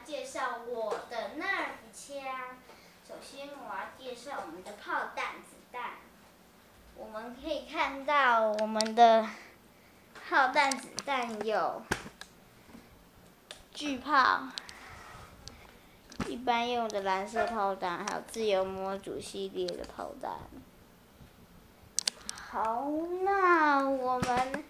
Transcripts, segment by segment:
介绍我的 Nerf 枪。首先我要介绍我们的炮弹子弹。我们可以看到我们的炮弹子弹有巨炮、一般用的蓝色炮弹，还有自由模组系列的炮弹。好，那我们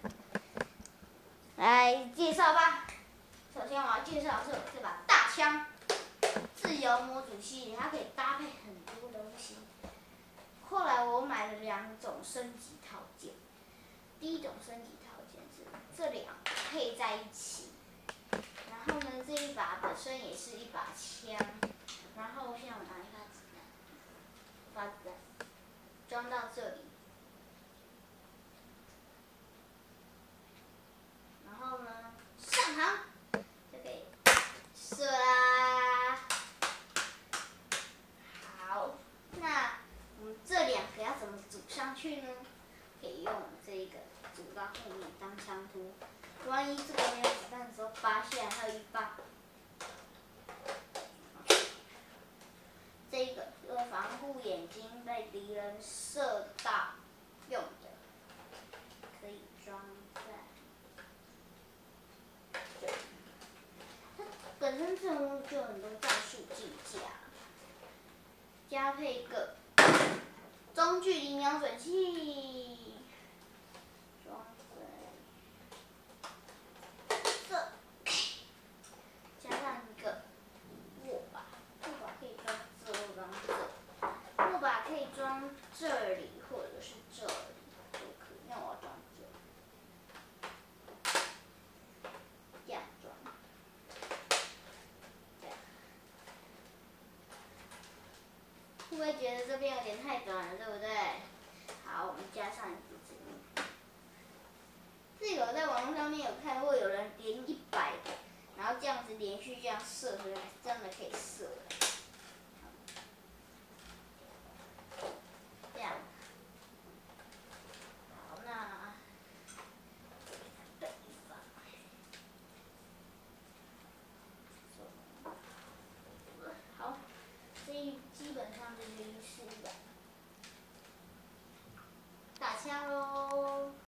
来介绍吧。首先我要介绍的是这把大枪，自由模组系列，它可以搭配很多东西。后来我买了2种升级套件。第一种升级套件是这2个配在一起，然后呢，这一把本身也是一把枪，然后像我拿一发子弹，把子弹装到这里。然后呢，上膛就可以射啦。好，那我们这2个要怎么组上去呢？可以用这个组到后面当枪托，万一这个没有子弹的时候拔下来还有一把。这个是防护眼睛被敌人射到用的，可以装在。它本身这种就有很多战术技巧，加配一个中距离瞄准器，装在这，加上一个握把，握把可以装这，握把可以装这里或者是这里都可以，那我要装这。这样装，这样，会不会觉得这边有点太短了，对不对？好，我们加上一个这个。这个我在网络上面有看过，有人连100个，然后这样子连续这样射回来，真的可以射